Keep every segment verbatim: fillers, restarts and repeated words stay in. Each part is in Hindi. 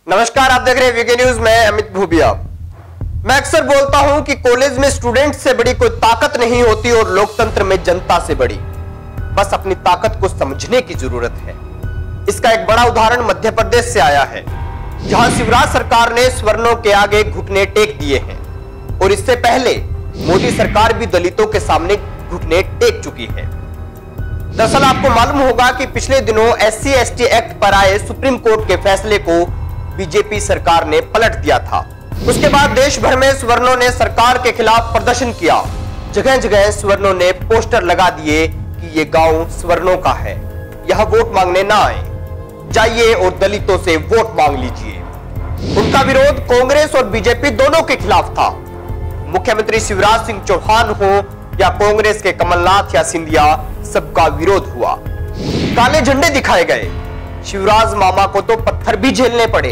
नमस्कार, आप देख रहे हैं वीके न्यूज में अमित भूबिया। मैं अक्सर बोलता हूं कि कॉलेज में स्टूडेंट से बड़ी कोई ताकत नहीं होती और लोकतंत्र में जनता से बड़ी। बस अपनी ताकत को समझने की जरूरत है। इसका एक बड़ा उदाहरण मध्य प्रदेश से आया है, जहां शिवराज सरकार ने सवर्णों के आगे घुटने टेक दिए हैं और इससे पहले मोदी सरकार भी दलितों के सामने घुटने टेक चुकी है। दरअसल आपको मालूम होगा कि पिछले दिनों S C S T act पर आए सुप्रीम कोर्ट के फैसले को बीजेपी सरकार ने पलट दिया था। उसके बाद देश भर में सवर्णों ने सरकार के खिलाफ प्रदर्शन किया। जगह जगह सवर्णों ने पोस्टर लगा दिए कि ये गांव सवर्णों का है, यहां वोट मांगने ना आए, जाइए और दलितों से वोट मांग लीजिए। उनका विरोध कांग्रेस और बीजेपी दोनों के खिलाफ था। मुख्यमंत्री शिवराज सिंह चौहान हो या कांग्रेस के कमलनाथ या सिंधिया, सबका विरोध हुआ। काले झंडे दिखाए गए। शिवराज मामा को तो पत्थर भी झेलने पड़े।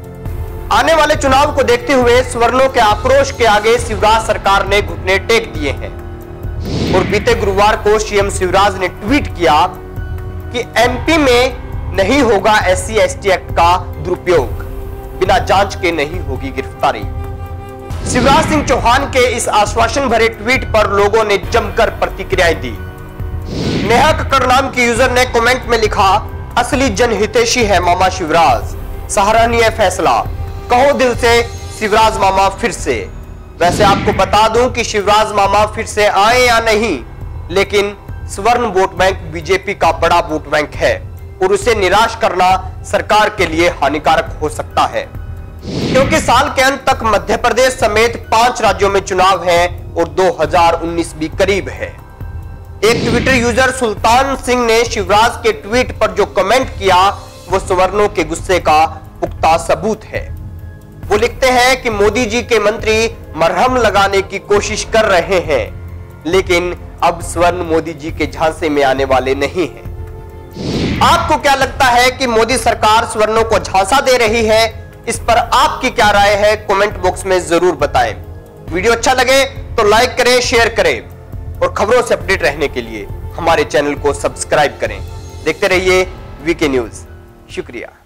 आने वाले चुनाव को देखते हुए सवर्णों के आक्रोश के आगे शिवराज सरकार ने घुटने टेक दिए हैं और बीते गुरुवार को सीएम शिवराज ने ट्वीट किया कि एमपी में नहीं होगा S C S T act का दुरुपयोग, बिना जांच के नहीं होगी गिरफ्तारी। शिवराज सिंह चौहान के इस आश्वासन भरे ट्वीट पर लोगों ने जमकर प्रतिक्रियाएं दी। नेहा कक्कड़ नाम की यूजर ने कमेंट में लिखा, असली जनहितैषी है मामा शिवराज, सराहनीय फैसला, कहो दिल से शिवराज मामा फिर से। वैसे आपको बता दूं कि शिवराज मामा फिर से आए या नहीं, लेकिन स्वर्ण वोट बैंक बीजेपी का बड़ा वोट बैंक है और उसे निराश करना सरकार के लिए हानिकारक हो सकता है, क्योंकि साल के अंत तक मध्य प्रदेश समेत पांच राज्यों में चुनाव है और दो हज़ार उन्नीस भी करीब है। एक ट्विटर यूजर सुल्तान सिंह ने शिवराज के ट्वीट पर जो कमेंट किया वो सवर्णों के गुस्से का पुख्ता सबूत है। वो लिखते हैं कि मोदी जी के मंत्री मरहम लगाने की कोशिश कर रहे हैं, लेकिन अब स्वर्ण मोदी जी के झांसे में आने वाले नहीं हैं। आपको क्या लगता है कि मोदी सरकार सवर्णों को झांसा दे रही है? इस पर आपकी क्या राय है? कमेंट बॉक्स में जरूर बताएं। वीडियो अच्छा लगे तो लाइक करें, शेयर करें और खबरों से अपडेट रहने के लिए हमारे चैनल को सब्सक्राइब करें। देखते रहिए वीके न्यूज। शुक्रिया।